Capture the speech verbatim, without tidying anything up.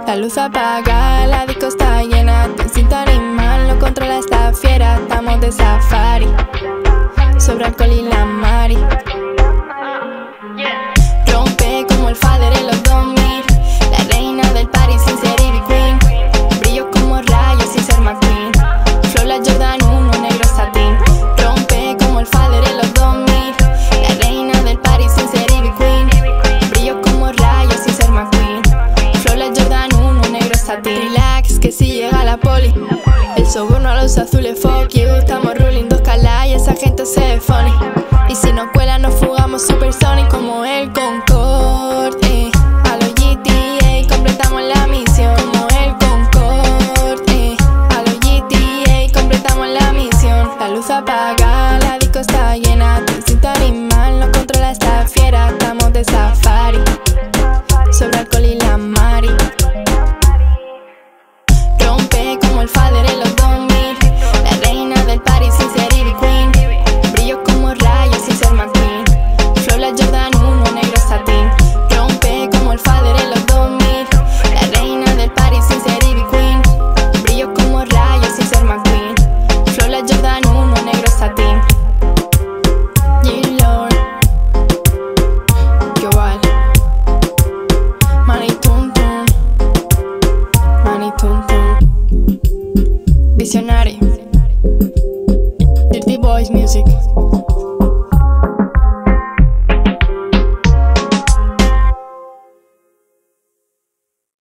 La luz apaga, la disco está llena. Tu instinto animal no controla esta fiera. Estamos de safari, sobre alcohol y la mari. Rompe como el father en los dos mil. La reina del party sin ser Ivy Queen. Brillo como rayos sin ser McQueen. Flow la Jordan uno, negro satín. Rompe como el father en los dos mil. La reina del party sin ser Ivy Queen. Brillo como rayos sin ser McQueen. Flow la Jordan uno, negro satín. Relax que si llega la poli. El soborno a los azules, fuck you. Estamos ruling dos calas y esa gente se ve funny. Y si nos cuela nos fugamos supersonic como el Concorde, eh. A los G T A completamos la misión como el Concorde, eh. A los G T A completamos la misión. La luz apaga, la disco está llena. Tu instinto animal no controla esta fiera. Estamos de safari, sobre alcohol y la mari. Rompe como el father en los dos mil. La reina del party sin ser Ivy Queen. Brillo como rayos sin ser McQueen. Flow la Jordan uno, negro satín. Rompe como el father en los dos mil. La reina del party sin ser Ivy Queen. Brillo como rayos sin ser McQueen. Flow la Jordan uno, negro satín. G-Lord, Global, Money Tum Tum, Money Tum Tum. Visionario.